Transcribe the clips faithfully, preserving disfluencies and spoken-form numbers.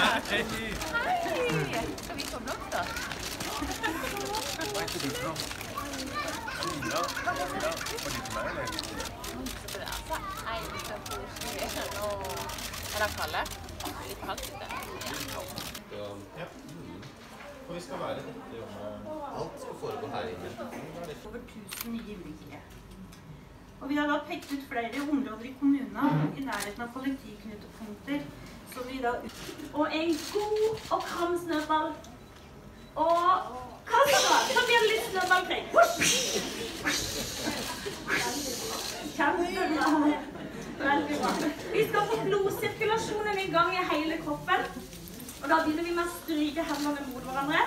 Skal vi komme opp da? Hva heter du for noe? Frida? Frida? Var det til meg, eller? Så det er altså en som koser og... Er det kalde? Det er litt kaldt ute. Ja. Og vi skal være dette rommet. Alt skal foregå her inne. Over tusen nye innbyggere. Og vi har da pekt ut flere områder i kommunen i nærheten av kollektivknutepunkter. Så vi da... Og en god og kram snøball. Og kassa! Så blir det litt snøballkring. Kjempebra. Veldig bra. Vi skal få blodsirkulasjonen i gang i hele kroppen. Og da begynner vi med å stryke hendene mot hverandre.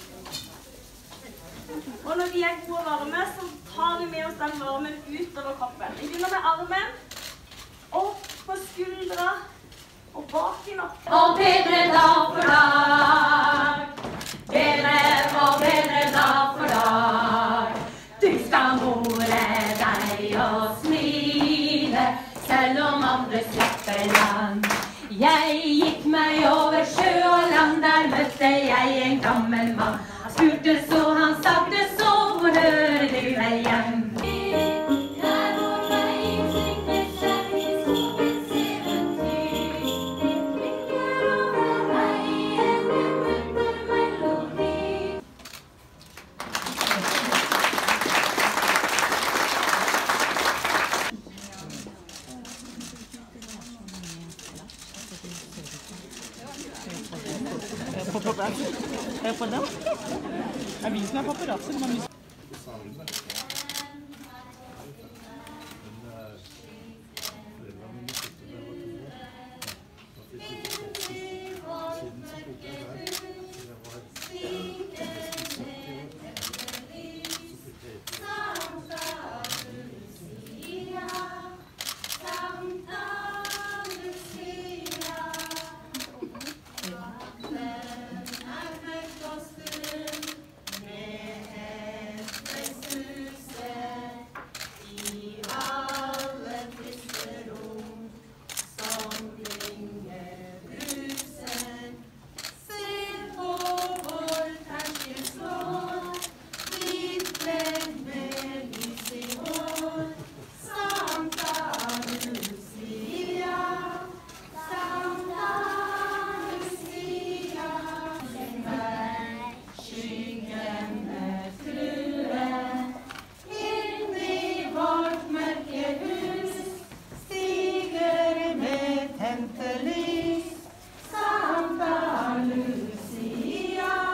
Og når vi er gode og varme, så tar vi med oss den varmen utover kroppen. Vi begynner med armen, opp på skuldra og bak i nakken. Og bedre dag for dag, bedre og bedre dag for dag. Du skal more deg og smile, selv om andre slipper land. Jeg gikk meg over sjø og land, der møtte jeg en gammel mann. Han spurte så, han sagte så, hvor hører du vel hjem? Er på den? Er vi som er paparazzi? Santa Lucia.